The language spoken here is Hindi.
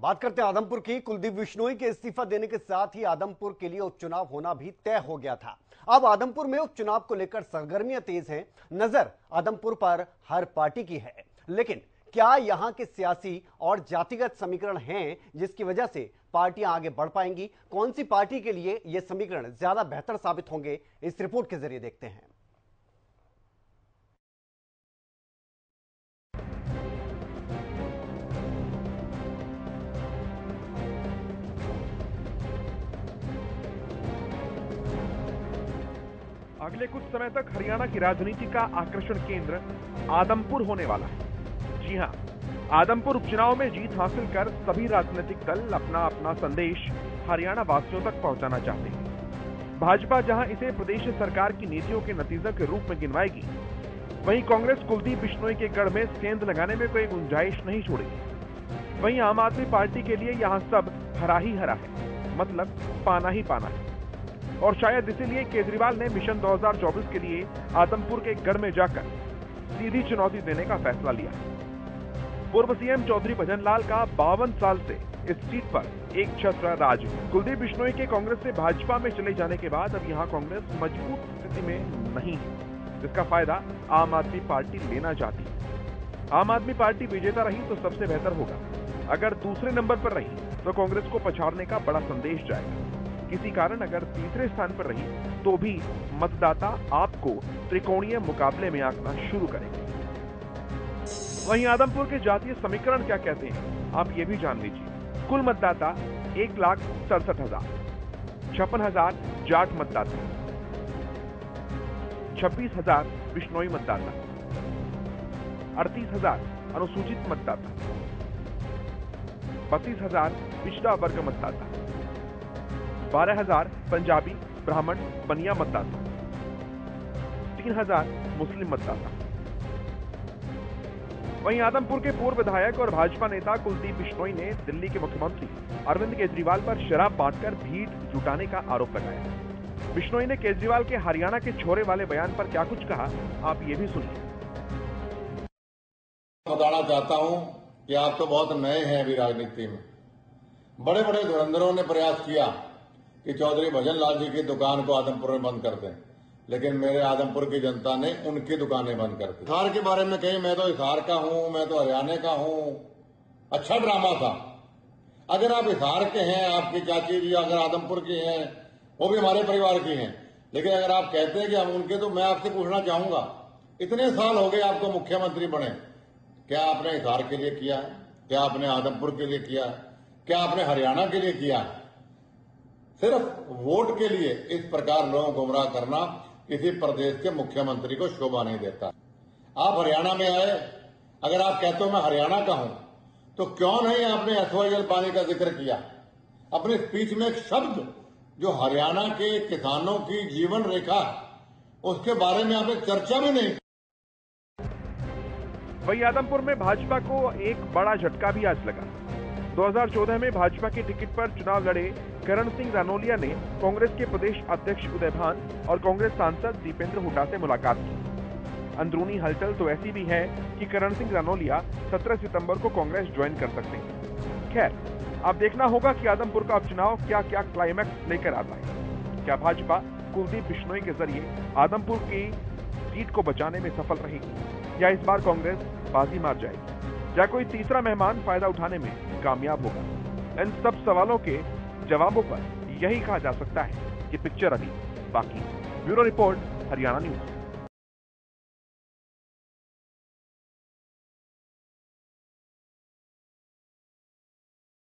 बात करते हैं आदमपुर की। कुलदीप बिश्नोई के इस्तीफा देने के साथ ही आदमपुर के लिए उपचुनाव होना भी तय हो गया था। अब आदमपुर में उपचुनाव को लेकर सरगर्मियां तेज हैं। नजर आदमपुर पर हर पार्टी की है, लेकिन क्या यहां के सियासी और जातिगत समीकरण हैं जिसकी वजह से पार्टियां आगे बढ़ पाएंगी? कौन सी पार्टी के लिए यह समीकरण ज्यादा बेहतर साबित होंगे, इस रिपोर्ट के जरिए देखते हैं। अगले कुछ समय तक हरियाणा की राजनीति का आकर्षण केंद्र आदमपुर होने वाला है। जी हां, आदमपुर उपचुनाव में जीत हासिल कर सभी राजनीतिक दल अपना अपना संदेश हरियाणा वासियों तक पहुंचाना चाहते हैं। भाजपा जहां इसे प्रदेश सरकार की नीतियों के नतीजों के रूप में गिनवाएगी, वहीं कांग्रेस कुलदीप बिश्नोई के गढ़ में सेंध लगाने में कोई गुंजाइश नहीं छोड़ेगी। वहीं आम आदमी पार्टी के लिए यहां सब हरा ही हरा है, मतलब पाना ही पाना है। और शायद इसीलिए केजरीवाल ने मिशन 2024 के लिए आदमपुर के गढ़ में जाकर सीधी चुनौती देने का फैसला लिया। पूर्व सीएम चौधरी भजनलाल का 52 साल से इस सीट पर एक छत्र राज। कुलदीप बिश्नोई के कांग्रेस से भाजपा में चले जाने के बाद अब यहां कांग्रेस मजबूत स्थिति में नहीं है, जिसका फायदा आम आदमी पार्टी लेना चाहती है। आम आदमी पार्टी विजेता रही तो सबसे बेहतर होगा, अगर दूसरे नंबर पर रही तो कांग्रेस को पछाड़ने का बड़ा संदेश जाएगा। किसी कारण अगर तीसरे स्थान पर रही तो भी मतदाता आपको त्रिकोणीय मुकाबले में आंकना शुरू करेंगे। वहीं आदमपुर के जातीय समीकरण क्या कहते हैं, आप ये भी जान लीजिए। कुल मतदाता 1,67,000, 56,000 जाट मतदाता, 26,000 बिश्नोई मतदाता, 38,000 अनुसूचित मतदाता, 32,000 पिछड़ा वर्ग मतदाता, 12,000 पंजाबी ब्राह्मण बनिया मतदाता, 3,000 मुस्लिम मतदाता। वहीं आदमपुर के पूर्व विधायक और भाजपा नेता कुलदीप बिश्नोई ने दिल्ली के मुख्यमंत्री अरविंद केजरीवाल पर शराब बांटकर भीड़ जुटाने का आरोप लगाया। बिश्नोई ने केजरीवाल के हरियाणा के छोरे वाले बयान पर क्या कुछ कहा, आप ये भी सुनिए। बताना चाहता हूं कि आप तो बहुत नए हैं अभी राजनीति में। बड़े बड़े धुरंधरों ने प्रयास किया कि चौधरी भजनलाल जी की दुकान को आदमपुर में बंद कर दें, लेकिन मेरे आदमपुर की जनता ने उनकी दुकानें बंद कर दी। हिसार के बारे में कहीं मैं तो हिसार का हूं, मैं तो हरियाणा का हूं, अच्छा ड्रामा था। अगर आप हिसार के हैं, आपकी चाची जी अगर आदमपुर की हैं, वो भी हमारे परिवार की हैं, लेकिन अगर आप कहते हैं कि हम उनके, तो मैं आपसे पूछना चाहूंगा, इतने साल हो गए आपको मुख्यमंत्री बने, क्या आपने हिसार के लिए किया है? क्या आपने आदमपुर के लिए किया है? क्या आपने हरियाणा के लिए किया है? सिर्फ वोट के लिए इस प्रकार लोगों को गुमराह करना किसी प्रदेश के मुख्यमंत्री को शोभा नहीं देता। आप हरियाणा में आए, अगर आप कहते हो मैं हरियाणा का हूं, तो क्यों नहीं आपने SYL पानी का जिक्र किया अपनी स्पीच में? एक शब्द जो हरियाणा के किसानों की जीवन रेखा, उसके बारे में आपने चर्चा भी नहीं की। वहीं आदमपुर में भाजपा को एक बड़ा झटका भी आज लगा। 2014 में भाजपा के टिकट पर चुनाव लड़े करण सिंह रानौलिया ने कांग्रेस के प्रदेश अध्यक्ष उदय भान और कांग्रेस सांसद दीपेंद्र हुड्डा से मुलाकात की। अंदरूनी हलचल तो ऐसी भी है कि करण सिंह रानौलिया 17 सितंबर को कांग्रेस ज्वाइन कर सकते हैं। खैर, अब देखना होगा कि आदमपुर का उपचुनाव क्या क्या क्लाइमैक्स लेकर आता है। क्या भाजपा कुलदीप बिश्नोई के जरिए आदमपुर की सीट को बचाने में सफल रहेगी, या इस बार कांग्रेस बाजी मार जाएगी, या कोई तीसरा मेहमान फायदा उठाने में कामयाब होगा? इन सब सवालों के जवाबों पर यही कहा जा सकता है कि पिक्चर अभी बाकी। Bureau report, Haryana news.